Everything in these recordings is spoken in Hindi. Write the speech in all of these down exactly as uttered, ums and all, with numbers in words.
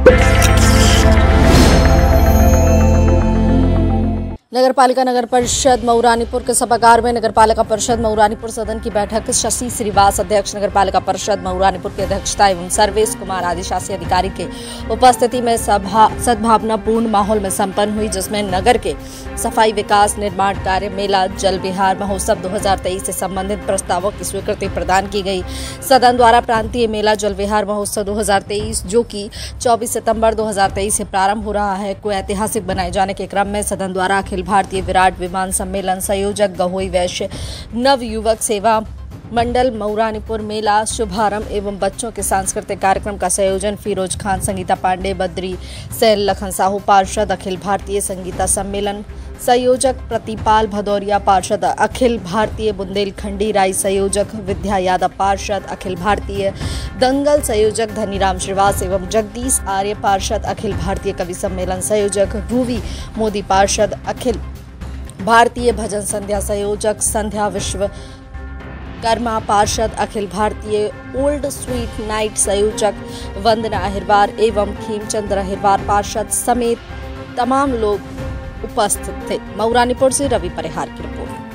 नगरपालिका नगर परिषद मऊरानीपुर के सभागार में नगरपालिका परिषद मऊरानीपुर सदन की बैठक शशि श्रीवास अध्यक्ष नगरपालिका परिषद मऊरानीपुर की अध्यक्षता एवं सर्वेश कुमार आदि शासी अधिकारी के उपस्थिति में सभा सद्भावनापूर्ण माहौल में संपन्न हुई, जिसमें नगर के सफाई विकास निर्माण कार्य मेला जल विहार महोत्सव दो हजार तेईस से संबंधित प्रस्तावों की स्वीकृति प्रदान की गई। सदन द्वारा प्रांतीय मेला जल विहार महोत्सव दो हजार तेईस जो कि चौबीस सितंबर दो हजार तेईस से प्रारंभ हो रहा है को ऐतिहासिक बनाए जाने के क्रम में सदन द्वारा अखिल भारतीय विराट विमान सम्मेलन संयोजक गहोई वैश्य नव युवक सेवा मंडल मऊरानीपुर मेला शुभारंभ एवं बच्चों के सांस्कृतिक कार्यक्रम का संयोजन फिरोज खान, संगीता पांडे, बद्री सैल, लखन साहू पार्षद अखिल भारतीय संगीता सम्मेलन संयोजक प्रतिपाल भदौरिया पार्षद अखिल भारतीय बुंदेलखंडी राई संयोजक विद्या यादव पार्षद अखिल भारतीय दंगल संयोजक धनीराम श्रीवास एवं जगदीश आर्य पार्षद अखिल भारतीय कवि सम्मेलन संयोजक रूवी मोदी पार्षद अखिल भारतीय भजन संध्या संयोजक संध्या विश्व कर्मा पार्षद अखिल भारतीय ओल्ड स्वीट नाइट संयोजक वंदना अहिरवार एवं खीमचंद्र अहिरवार पार्षद समेत तमाम लोग उपस्थित थे। मऊरानीपुर से रवि परिहार की रिपोर्ट।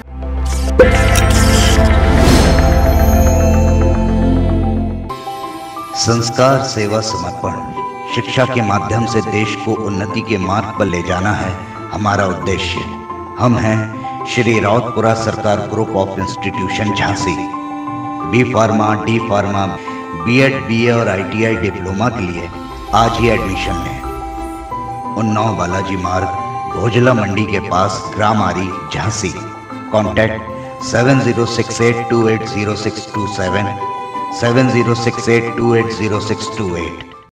संस्कार, सेवा, समर्पण, शिक्षा के माध्यम से देश को उन्नति के मार्ग पर ले जाना है हमारा उद्देश्य। हम हैं Shri Rawatpura Sarkar group of institution Jhansi. B pharma, D pharma, BEd, BA और आईटीआई डिप्लोमा के लिए आज ही एडमिशन लें। उन्नाव बालाजी मार्ग, भोजला मंडी के पास, ग्राम Aari, Jhansi. Contact seven zero six eight two eight zero six two seven, seven zero six eight two eight zero six two eight.